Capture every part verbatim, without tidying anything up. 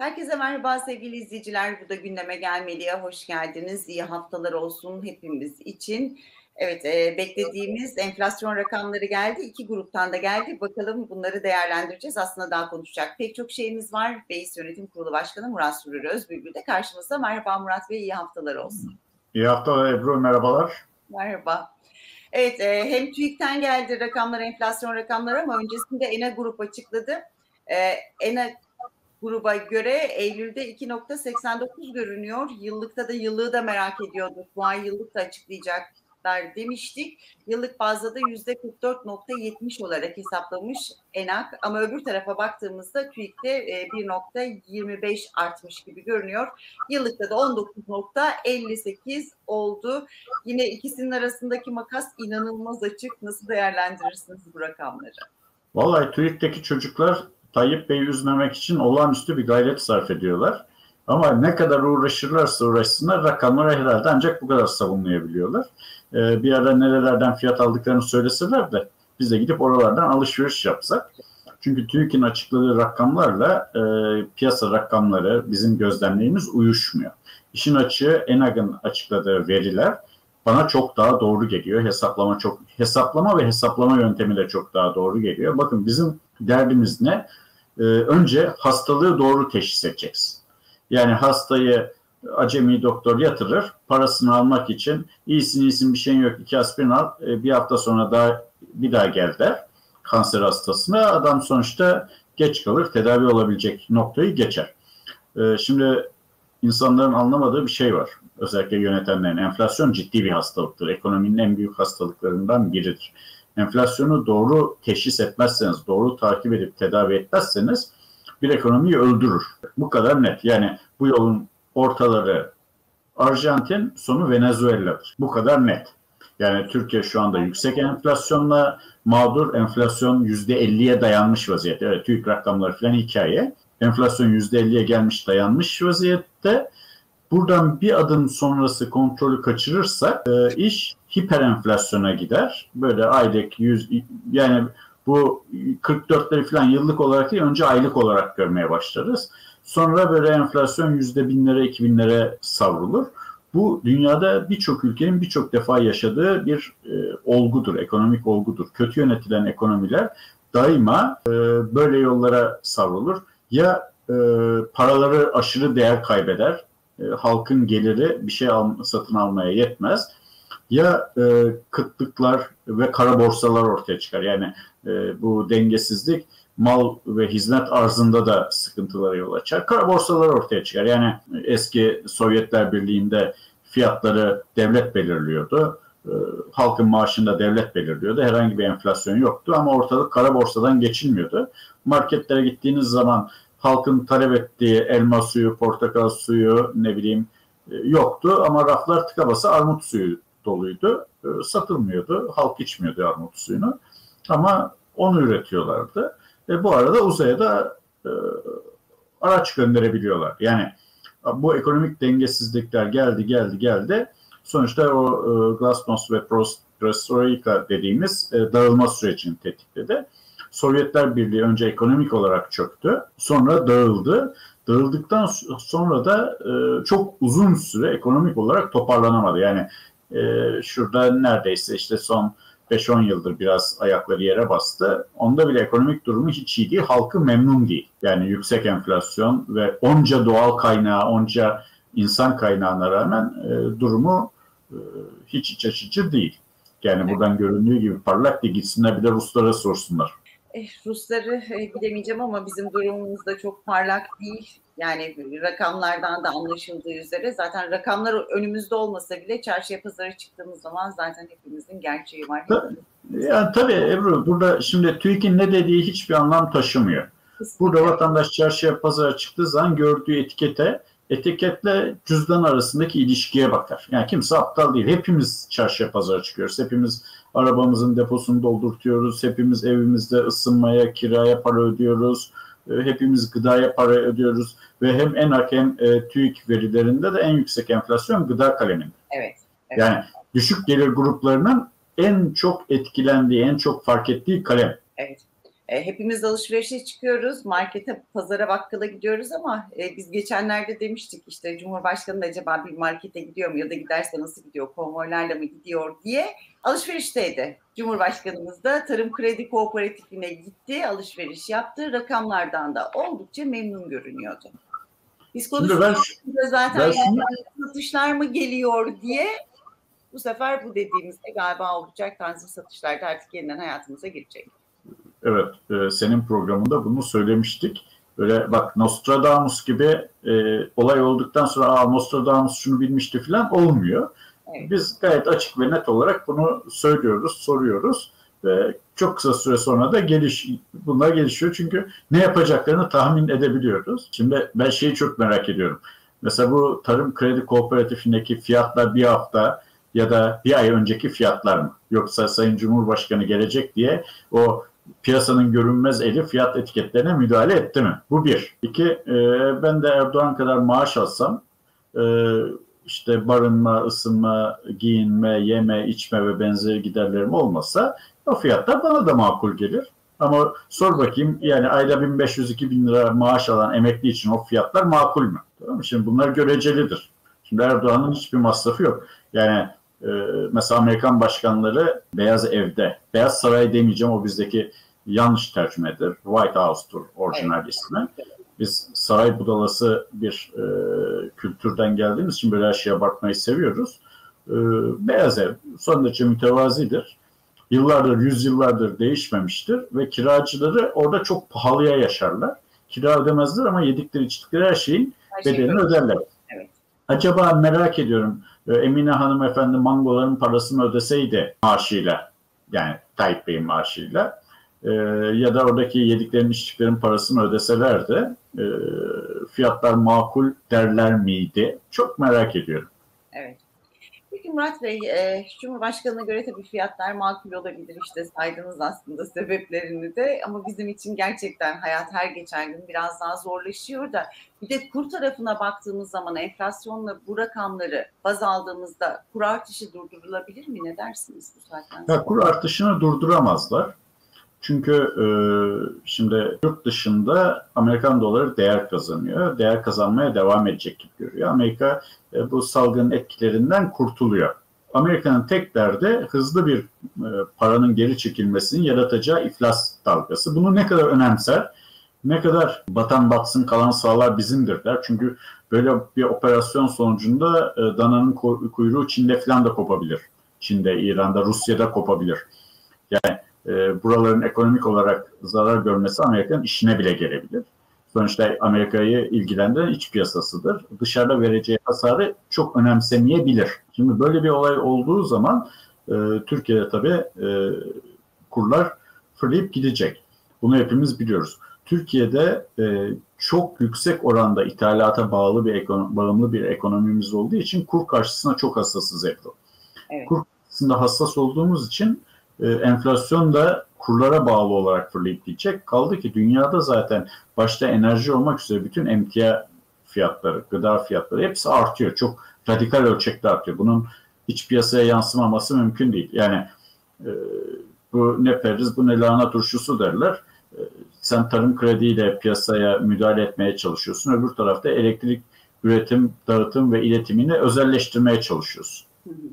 Herkese merhaba sevgili izleyiciler. Bu da gündeme gelmeliye hoş geldiniz. İyi haftalar olsun hepimiz için. Evet, eee, beklediğimiz enflasyon rakamları geldi. İki gruptan da geldi. Bakalım bunları değerlendireceğiz. Aslında daha konuşacak pek çok şeyimiz var. Beis Yönetim Kurulu Başkanı Murat Sürür Özbülbül de karşımızda. Merhaba Murat Bey, iyi haftalar olsun. İyi haftalar Ebru, merhabalar. Merhaba. Evet, eee, hem TÜİK'ten geldi rakamlar, enflasyon rakamları ama öncesinde ENA Grup açıkladı. Eee, ENA gruba göre Eylül'de iki nokta seksen dokuz görünüyor. Yıllıkta da yıllığı da merak ediyorduk. Bu ay yıllık da açıklayacaklar demiştik. Yıllık bazda da yüzde kırk dört nokta yetmiş olarak hesaplamış ENAK. Ama öbür tarafa baktığımızda TÜİK'te e, bir nokta yirmi beş artmış gibi görünüyor. Yıllıkta da on dokuz nokta elli sekiz oldu. Yine ikisinin arasındaki makas inanılmaz açık. Nasıl değerlendirirsiniz bu rakamları? Vallahi TÜİK'teki çocuklar Tayyip Bey'i üzmemek için olağanüstü bir gayret sarf ediyorlar. Ama ne kadar uğraşırlarsa uğraşsınlar rakamları herhalde ancak bu kadar savunmayabiliyorlar. Ee, bir ara nerelerden fiyat aldıklarını söyleseler de biz de gidip oralardan alışveriş yapsak. Çünkü TÜİK'in açıkladığı rakamlarla e, piyasa rakamları bizim gözlemlerimiz uyuşmuyor. İşin açığı ENAG'ın açıkladığı veriler bana çok daha doğru geliyor. Hesaplama çok hesaplama ve hesaplama yöntemi de çok daha doğru geliyor. Bakın bizim derdimiz ne? Ee, önce hastalığı doğru teşhis edeceksin. Yani hastayı acemi doktor yatırır, parasını almak için iyisin iyisin bir şeyin yok, iki aspirin al, bir hafta sonra daha bir daha gel der kanser hastasına. Adam sonuçta geç kalır, tedavi olabilecek noktayı geçer. Ee, şimdi insanların anlamadığı bir şey var. Özellikle yönetenlerin. Enflasyon ciddi bir hastalıktır. Ekonominin en büyük hastalıklarından biridir. Enflasyonu doğru teşhis etmezseniz, doğru takip edip tedavi etmezseniz bir ekonomiyi öldürür. Bu kadar net. Yani bu yolun ortaları Arjantin, sonu Venezuela'dır. Bu kadar net. Yani Türkiye şu anda yüksek enflasyonla mağdur. Enflasyon yüzde elliye dayanmış vaziyette. Evet, TÜİK rakamları falan hikaye. Enflasyon yüzde elliye gelmiş, dayanmış vaziyette. Buradan bir adım sonrası kontrolü kaçırırsa e, iş hiper enflasyona gider. Böyle aylık yüz, yani bu kırk dörtleri falan yıllık olarak değil, önce aylık olarak görmeye başlarız. Sonra böyle enflasyon yüzde binlere, iki binlere savrulur. Bu dünyada birçok ülkenin birçok defa yaşadığı bir e, olgudur, ekonomik olgudur. Kötü yönetilen ekonomiler daima e, böyle yollara savrulur. Ya e, paraları aşırı değer kaybeder, e, halkın geliri bir şey al, satın almaya yetmez. Ya e, kıtlıklar ve kara borsalar ortaya çıkar. Yani e, bu dengesizlik mal ve hizmet arzında da sıkıntılara yol açar. Kara borsalar ortaya çıkar. Yani eski Sovyetler Birliği'nde fiyatları devlet belirliyordu. E, halkın maaşını da devlet belirliyordu. Herhangi bir enflasyon yoktu ama ortalık kara borsadan geçilmiyordu. Marketlere gittiğiniz zaman halkın talep ettiği elma suyu, portakal suyu, ne bileyim e, yoktu ama raflar tıka basa armut suyu doluydu. E, satılmıyordu. Halk içmiyordu armut suyunu. Ama onu üretiyorlardı. E, bu arada uzaya da e, araç gönderebiliyorlar. Yani bu ekonomik dengesizlikler geldi geldi geldi. Sonuçta o e, Glasnost ve Perestroika dediğimiz e, dağılma sürecini tetikledi. Sovyetler Birliği önce ekonomik olarak çöktü. Sonra dağıldı. Dağıldıktan sonra da e, çok uzun süre ekonomik olarak toparlanamadı. Yani e, şurada neredeyse işte son beş on yıldır biraz ayakları yere bastı. Onda bile ekonomik durumu hiç iyi değil. Halkı memnun değil. Yani yüksek enflasyon ve onca doğal kaynağı, onca insan kaynağına rağmen e, durumu e, hiç iç açıcı değil. Yani buradan göründüğü gibi parlak değil. Gitsinler bir de Ruslara sorsunlar. Eh, Rusları e, bilemeyeceğim ama bizim durumumuz da çok parlak değil. Yani rakamlardan da anlaşıldığı üzere zaten rakamlar önümüzde olmasa bile çarşıya pazara çıktığımız zaman zaten hepimizin gerçeği var. Yani tabii Ebru, burada şimdi TÜİK'in ne dediği hiçbir anlam taşımıyor. Kesinlikle. Burada vatandaş çarşıya pazara çıktığı zaman gördüğü etikete, etiketle cüzdan arasındaki ilişkiye bakar. Yani kimse aptal değil. Hepimiz çarşıya pazara çıkıyoruz. Hepimiz arabamızın deposunu doldurtuyoruz. Hepimiz evimizde ısınmaya, kiraya para ödüyoruz. Hepimiz gıdaya para ödüyoruz. Ve hem ENAK hem e, TÜİK verilerinde de en yüksek enflasyon gıda kaleminde. Evet, evet. Yani düşük gelir gruplarının en çok etkilendiği, en çok fark ettiği kalem. Evet. E, hepimiz alışverişe çıkıyoruz, markete, pazara, bakkala gidiyoruz ama e, biz geçenlerde demiştik işte Cumhurbaşkanı da acaba bir markete gidiyor mu ya da giderse nasıl gidiyor, konvoylarla mı gidiyor diye alışverişteydi. Cumhurbaşkanımız da Tarım Kredi Kooperatifine gitti, alışveriş yaptı. Rakamlardan da oldukça memnun görünüyordu. Biz Şimdi ben, konuştuğumuzda zaten ben şunu, yani satışlar mı geliyor diye bu sefer bu dediğimizde galiba olacak, tanzim satışlar da artık yeniden hayatımıza girecek. evet, e, senin programında bunu söylemiştik. Böyle bak Nostradamus gibi e, olay olduktan sonra Aa, Nostradamus şunu bilmişti falan olmuyor. Evet. Biz gayet açık ve net olarak bunu söylüyoruz, soruyoruz ve çok kısa süre sonra da geliş, bunlar gelişiyor. Çünkü ne yapacaklarını tahmin edebiliyoruz. Şimdi ben şeyi çok merak ediyorum. Mesela bu Tarım Kredi Kooperatifindeki fiyatlar bir hafta ya da bir ay önceki fiyatlar mı? Yoksa Sayın Cumhurbaşkanı gelecek diye o piyasanın görünmez eli fiyat etiketlerine müdahale etti mi? Bu bir. İki, e, ben de Erdoğan kadar maaş alsam e, işte barınma, ısınma, giyinme, yeme, içme ve benzeri giderlerim olmasa o fiyatlar bana da makul gelir. Ama sor bakayım yani ayda bin beş yüz iki bin lira maaş alan emekli için o fiyatlar makul mü? Tamam mı? Şimdi bunlar görecelidir. Şimdi Erdoğan'ın hiçbir masrafı yok. Yani e, mesela Amerikan başkanları Beyaz Ev'de, Beyaz Saray demeyeceğim o bizdeki yanlış tercümedir. White House'tur orijinal evet. ismi. Biz saray budalası bir e, kültürden geldiğimiz için böyle her şeye bakmayı seviyoruz. E, Beyaz Ev son derece mütevazidir. Yıllardır, yüzyıllardır değişmemiştir ve kiracıları orada çok pahalıya yaşarlar. Kira ödemezler ama yedikleri içtikleri her şeyin her bedelini şey öderler. Evet. Acaba merak ediyorum Emine hanımefendi mangoların parasını ödeseydi maaşıyla, yani Tayyip Bey'in maaşıyla e, ya da oradaki yediklerin içtiklerin parasını ödeselerdi e, fiyatlar makul derler miydi? Çok merak ediyorum. Evet. Peki Murat Bey, e, Cumhurbaşkanı'na göre tabii fiyatlar makul olabilir, işte saydınız aslında sebeplerini de, ama bizim için gerçekten hayat her geçen gün biraz daha zorlaşıyor da bir de kur tarafına baktığımız zaman enflasyonla bu rakamları baz aldığımızda kur artışı durdurulabilir mi? Ne dersiniz bu saatten sonra? Ya, kur artışını durduramazlar. Çünkü e, şimdi yurt dışında Amerikan doları değer kazanıyor. Değer kazanmaya devam edecek gibi görüyor. Amerika e, bu salgının etkilerinden kurtuluyor. Amerika'nın tek derdi hızlı bir e, paranın geri çekilmesinin yaratacağı iflas dalgası. Bunu ne kadar önemser, ne kadar batan batsın kalan sağlar bizimdir der. Çünkü böyle bir operasyon sonucunda e, dananın kuyruğu Çin'de falan da kopabilir. Çin'de, İran'da, Rusya'da kopabilir. Yani e, buraların ekonomik olarak zarar görmesi Amerika'nın işine bile gelebilir. Sonuçta Amerika'yı ilgilendiren iç piyasasıdır. Dışarıda vereceği hasarı çok önemsemeyebilir. Şimdi böyle bir olay olduğu zaman e, Türkiye'de tabii e, kurlar fırlayıp gidecek. Bunu hepimiz biliyoruz. Türkiye'de e, çok yüksek oranda ithalata bağlı bir ekonomi, bağımlı bir ekonomimiz olduğu için kur karşısında çok hassasız Ebru. Evet. Kur karşısında hassas olduğumuz için e, enflasyon da kurlara bağlı olarak fırlayıp gidecek. Kaldı ki dünyada zaten başta enerji olmak üzere bütün emtia fiyatları, gıda fiyatları hepsi artıyor. Çok radikal ölçekte artıyor. Bunun iç piyasaya yansımaması mümkün değil. Yani e, bu ne periz, bu ne lahana turşusu derler. E, sen tarım krediyle piyasaya müdahale etmeye çalışıyorsun. Öbür tarafta elektrik üretim, dağıtım ve iletimini özelleştirmeye çalışıyorsun. Hı hı.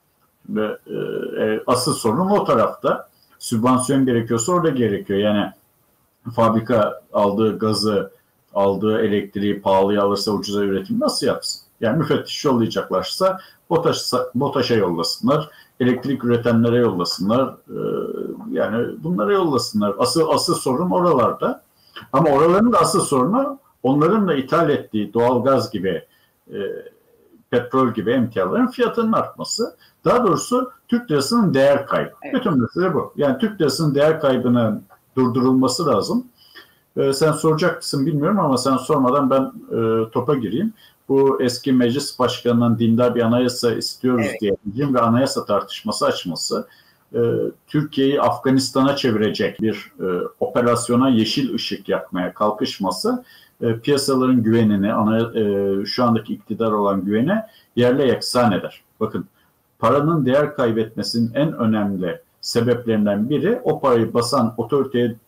Ve e, asıl sorun o tarafta. Sübvansiyon gerekiyorsa orada gerekiyor. Yani fabrika aldığı gazı, aldığı elektriği pahalıya alırsa ucuza üretim nasıl yapsın? Yani müfettiş yollayacaklarsa BOTAŞ'a, BOTAŞ'a yollasınlar, elektrik üretenlere yollasınlar, e, yani bunlara yollasınlar. Asıl asıl sorun oralarda. Ama oraların da asıl sorunu onların da ithal ettiği doğalgaz gibi, e, petrol gibi emtiaların fiyatının artması. Daha doğrusu Türk lirasının değer kaybı. Evet. Bütün mesele bu. Yani Türk lirasının değer kaybının durdurulması lazım. Ee, sen soracak mısın bilmiyorum ama sen sormadan ben e, topa gireyim. Bu eski meclis başkanının dindar bir anayasa istiyoruz evet. diye diyeceğim ve anayasa tartışması açması e, Türkiye'yi Afganistan'a çevirecek bir e, operasyona yeşil ışık yakmaya kalkışması e, piyasaların güvenini, ana, e, şu andaki iktidar olan güvene yerle yeksan eder. Bakın, paranın değer kaybetmesinin en önemli sebeplerinden biri o parayı basan otoriteye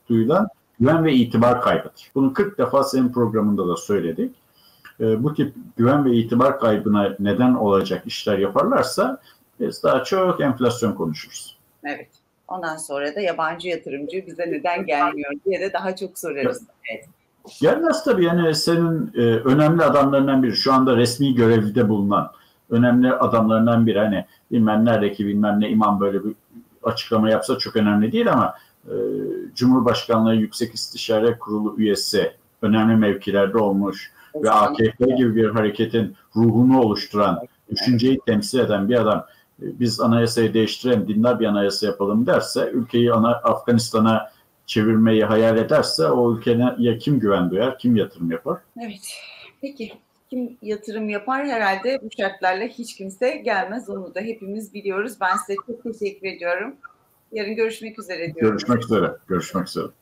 duyulan güven ve itibar kaybıdır. Bunu kırk defa senin programında da söyledik. E, bu tip güven ve itibar kaybına neden olacak işler yaparlarsa biz daha çok enflasyon konuşuruz. Evet. Ondan sonra da yabancı yatırımcı bize neden gelmiyor diye de daha çok sorarız. Evet. Gelmez tabii, yani senin e, önemli adamlarından biri, şu anda resmi görevde bulunan önemli adamlarından biri, hani bilmem neredeki bilmem ne imam böyle bir açıklama yapsa çok önemli değil ama e, Cumhurbaşkanlığı Yüksek İstişare Kurulu üyesi, önemli mevkilerde olmuş o ve A K P gibi bir hareketin ruhunu oluşturan, düşünceyi temsil eden bir adam biz anayasayı değiştirelim, dindar bir anayasa yapalım derse, ülkeyi ana, Afganistan'a çevirmeyi hayal ederse o ülkeye ya kim güven duyar, kim yatırım yapar? Evet. Peki kim yatırım yapar? Herhalde bu şartlarla hiç kimse gelmez. Onu da hepimiz biliyoruz. Ben size çok teşekkür ediyorum. Yarın görüşmek üzere diyorum. Görüşmek üzere. Görüşmek üzere.